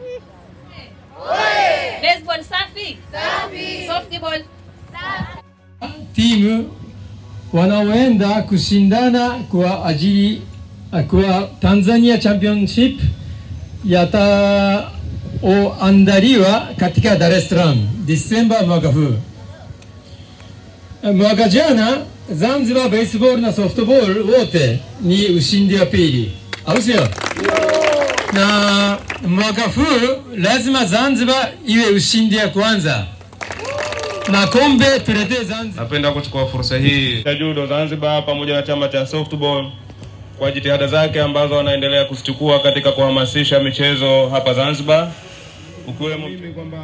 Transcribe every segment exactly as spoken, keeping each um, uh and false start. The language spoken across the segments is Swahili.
Baseball safi? Safi. Softball? Safi. Timu wanaoenda kushindana kwa ajili kwa Tanzania Championship yataandaliwa katika Dar es Salaam Disemba mwaka huu. Mwaka jana Zanzibar baseball na softball wote ni ushindi wa pili, au sio? Na mwaka huu lazima Zanzibar iwe ushindi ya kwanza na kombe tulete Zanzibar. Napenda kuchukua fursa hii ya judo Zanzibar pamoja na chama cha softball kwa jitihada zake ambazo wanaendelea kuzichukua katika kuhamasisha michezo hapa Zanzibar, ukiwemo mimi kwamba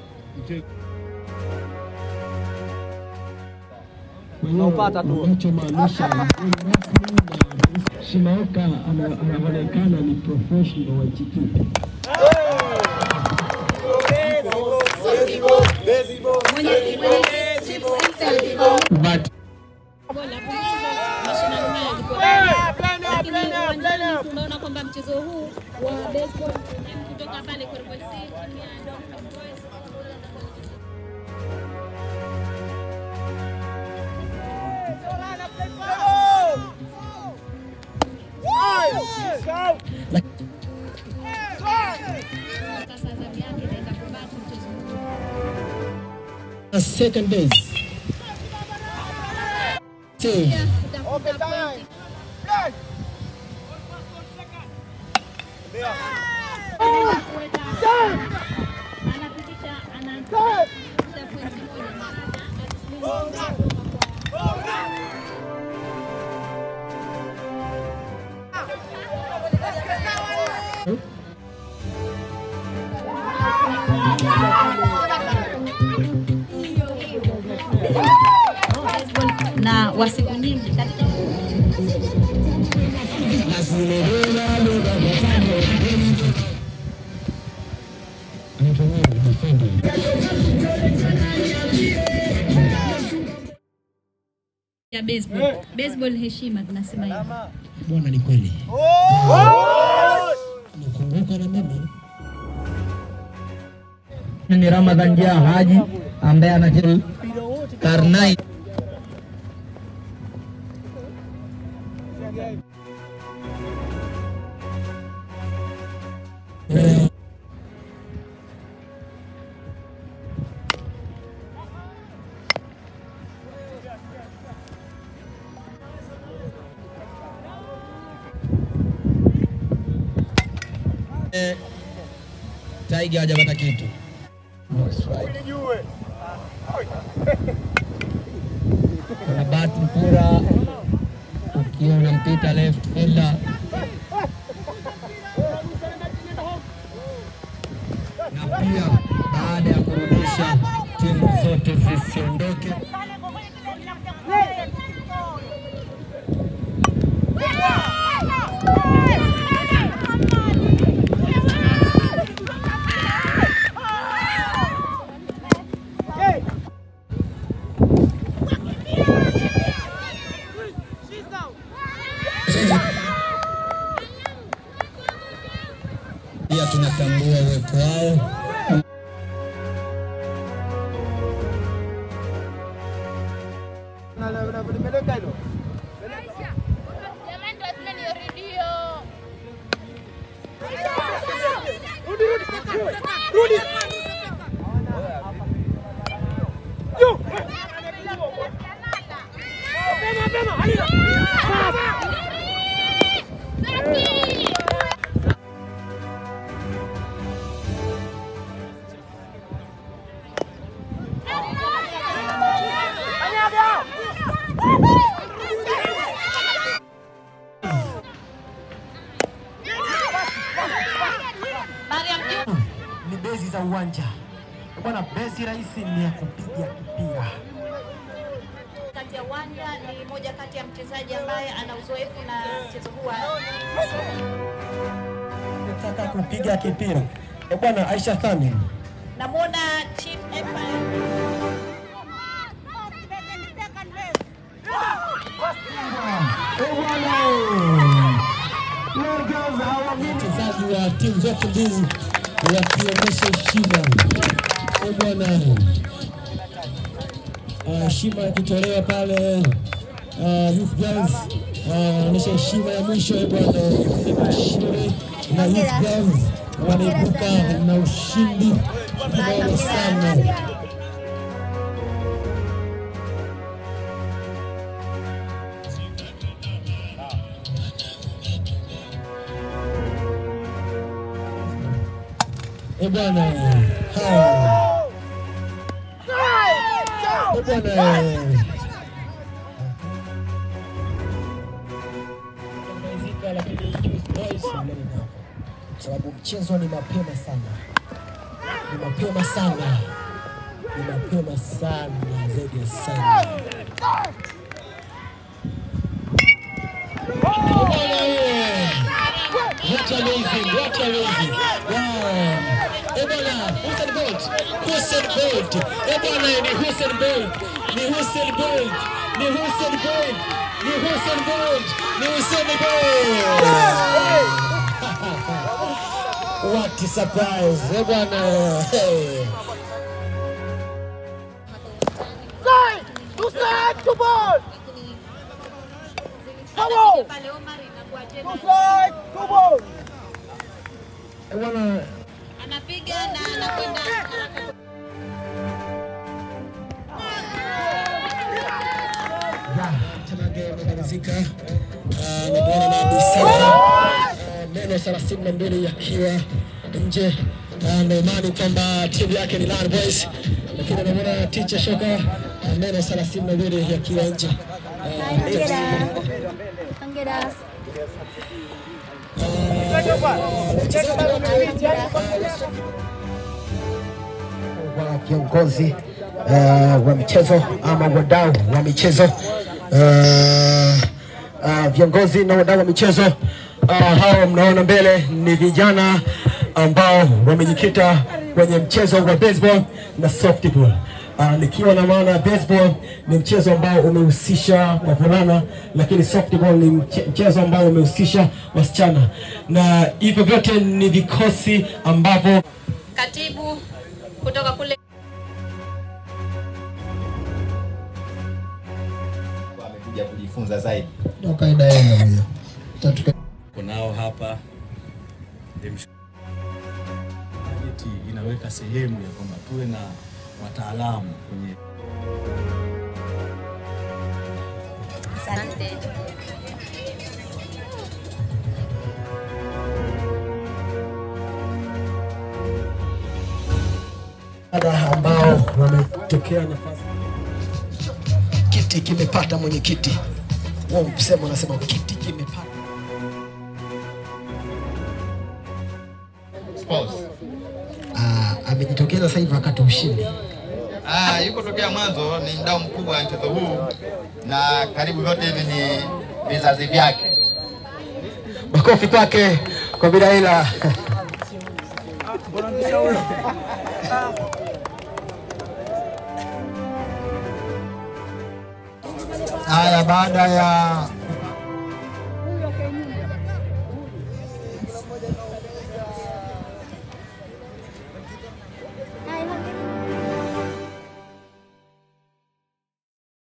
Unapata tu unachomaanisha Shimaoka anaonekana ni professional wa chikipi. But tunaona kwamba mchezo huu wa baseball kutoka pale kwa Boys chini ya Doctor Boys a second base. Save. Okay, time. na wasiku nyingi katika ya baseball. Baseball heshima tunasema hivi. Bwana ni kweli. Nakumbuka na mimi. Ni Ramadhan Jia Haji ambaye anacheza Karnai. Tiger hajapata kitu. Kuna bat mpira ukiwa unampita left fielder. Na pia baada ya kurudisha timu zote zisiondoke. Pia tunatambua uwepo wao. Ni bezi za uwanja. Bwana, bezi rahisi ni ya kupiga kipira. Kati ya uwanja ni moja kati ya mchezaji ambaye ana uzoefu na mchezo huu. Nataka kupiga kipira. Eh bwana, Aisha Thamin. Namuona Chief Empire. Wachezaji wa timu zote mbili wakionyesha heshima. Eh bwana, heshima ikitolewa pale Youth Girls wanaonyesha heshima ya mwisho. Eh bwana, shule na Youth Girls wanaibuka na ushindi mkubwa sana. Eh bwana, hao eh bwana, sababu mchezo ni mapema sana, ni mapema sana, ni mapema sana zaidi ya sana. What amazing, what amazing. Wow. Ebola, Usain Bolt, Usain Bolt. Ebola ni Usain Bolt, ni Usain Bolt, ni Usain Bolt, ni Usain Bolt, ni Usain Bolt. What a surprise. Ebola. Hey. Usain, Usain Bolt. Come on. Usain Bolt. Ebola anapiga na anakwenda ya tena game imemalizika. Nimeona na December meno thelathini na mbili yakiwa nje, na imani kwamba timu yake ni Lion Boys, lakini nimeona Teacher Shoka meno thelathini na mbili yakiwa nje. Hongera. Wa viongozi uh, wa michezo ama wadau wa michezo uh, uh, viongozi na wadau wa michezo uh, hao mnaona mbele ni vijana ambao wamejikita kwenye mchezo wa baseball na softball. Uh, nikiwa na maana baseball ni mchezo ambao umehusisha wavulana, lakini softball ni mchezo ambao umehusisha wasichana, na hivyo vyote ni vikosi ambavyo katibu kutoka kule wamekuja kujifunza zaidi. ndio kaida yenu hiyo. Tatuka kunao hapa inaweka sehemu ya kwamba tuwe na wataalamu kwenye. asante. ambao wametokea nafasi. Kiti kimepata mwenyekiti. Wao msemo anasema kiti kimepata. Sports. Ah, amejitokeza sasa hivi wakati ushindi. Ah, yuko tokea mwanzo, ni mdau mkubwa wa mchezo huu na karibu vyote hivi ni vizazi vyake. Makofi kwake kwa Bidaila. Haya, baada ya